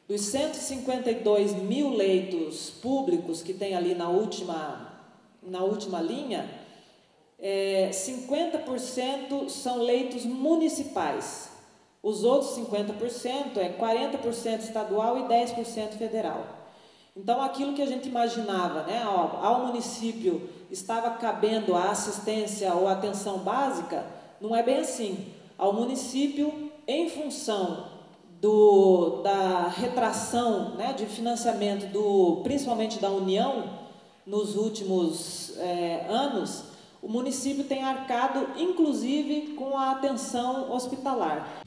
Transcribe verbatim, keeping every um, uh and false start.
Dos cento e cinquenta e dois mil leitos públicos que tem ali na última, na última linha, é, cinquenta por cento são leitos municipais. Os outros cinquenta por cento é quarenta por cento estadual e dez por cento federal. Então, aquilo que a gente imaginava, né, ó, ao município estava cabendo a assistência ou a atenção básica, não é bem assim. Ao município, em função do, da retração, né, de financiamento, do, principalmente da União, nos últimos é, anos, o município tem arcado, inclusive, com a atenção hospitalar.